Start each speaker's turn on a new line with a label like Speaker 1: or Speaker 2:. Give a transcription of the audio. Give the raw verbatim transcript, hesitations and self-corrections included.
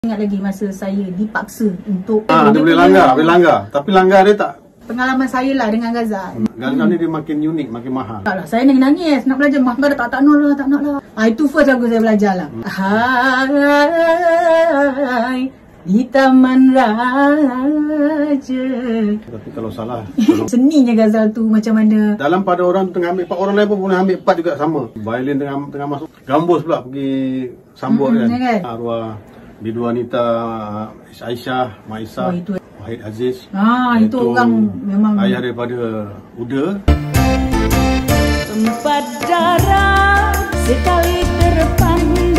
Speaker 1: Ingat lagi masa saya dipaksa untuk
Speaker 2: Ah, dia boleh langgar, boleh langgar. Tapi langgar dia tak.
Speaker 1: Pengalaman saya lah dengan Ghazal.
Speaker 2: Ghazal ni dia makin unik, makin mahal.
Speaker 1: Tak lah, saya nangis-nangis nak belajar. Mak tak, tak nak lah, tak nak lah. Ah, itu first lagu saya belajar lah. Hmm. Hai, di Taman Raja.
Speaker 2: Tapi kalau salah,
Speaker 1: seninya Ghazal tu macam mana?
Speaker 2: dalam pada orang tu tengah ambil part, orang lain pun boleh ambil part juga sama. Violin tengah tengah masuk. Gambus pula pergi sambut hmm, kan. kan. Arwah Bidu Anita, Aisyah, Maisa, oh, Wahid Aziz.
Speaker 1: Ah, itu, itu orang memang
Speaker 2: ayah daripada Uda.
Speaker 3: Sempat darah sekali terpandang.